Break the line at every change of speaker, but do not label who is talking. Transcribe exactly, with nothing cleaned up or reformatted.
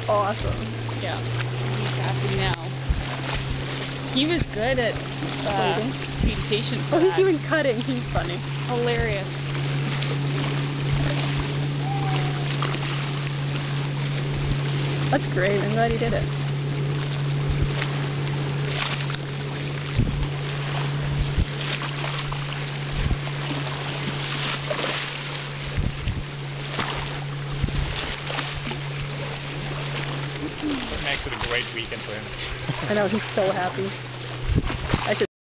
awesome.
Yeah. He's happy now. He was good at uh, being patient for
Oh, he's
that.
even cutting. He's funny.
Hilarious.
That's great. I'm glad he did it.
It makes it a great weekend for him.
I know, he's so happy. I should